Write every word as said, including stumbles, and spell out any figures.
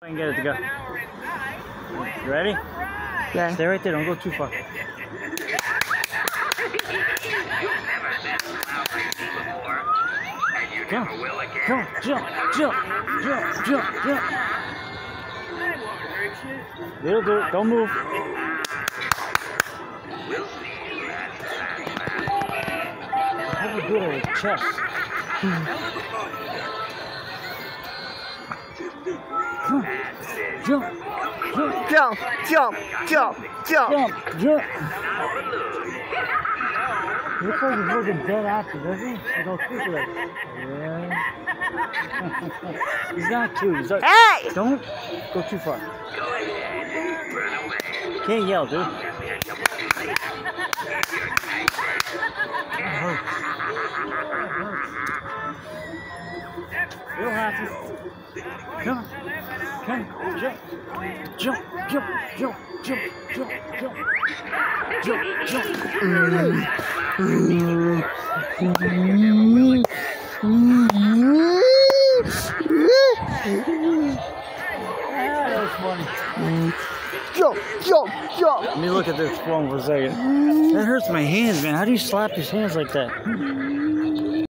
I can get it to go. You ready? Yeah. Stay right there. Don't go too far. Come on. Come on. Jump. Jump. Jump. Jump. Jump. It'll do it. Don't move. Have a good at his chest. Come on. Jump. Jump. Jump. Jump. Jump. Jump. Jump. Jump. He looks like he's looking dead active, doesn't he? He's all creepy like, yeah. He's not cute. He's like, Hey! Don't go too far. Can't yell, dude. That hurts. That hurts. You don't have to. Come on. Come on. Jump. Jump. Jump. Jump. Jump. Jump. Jump. Jump. Jump. Mm. Mm. Ah, that was funny. Jump, jump, jump. Let me look at this phone for a second. That hurts my hands, man. How do you slap his hands like that?